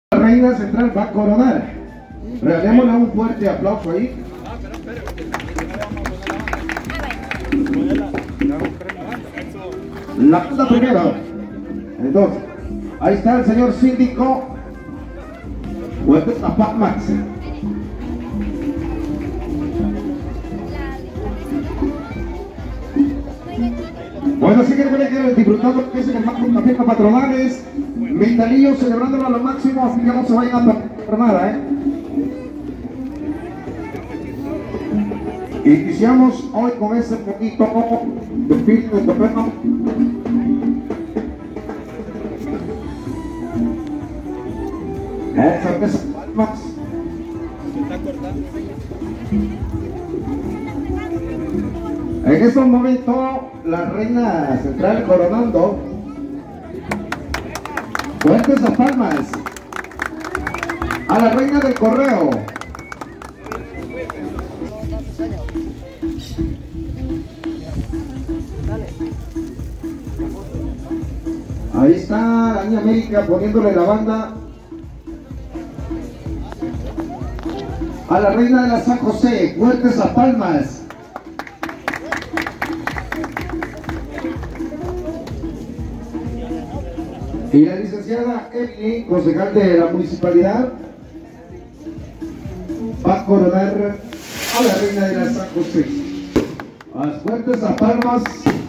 La reina central va a coronar. Regalémosle un fuerte aplauso ahí. La banda primero. Entonces, ahí está el señor síndico. Huertas Palmas. Bueno, así que disfrutando lo que es el marco de las fiestas patronales. Mentalillo celebrándolo a lo máximo, así que no se vayan a perder nada, Iniciamos hoy con ese poquito de espíritu de terreno. Esas palmas. En estos momentos, la reina central coronando. Fuertes a palmas a la reina del correo. Ahí está la niña América poniéndole la banda a la reina de la San José. Fuertes a palmas. Y la licenciada Emily, concejal de la municipalidad, va a coronar a la reina de la San José. A las fuertes a palmas.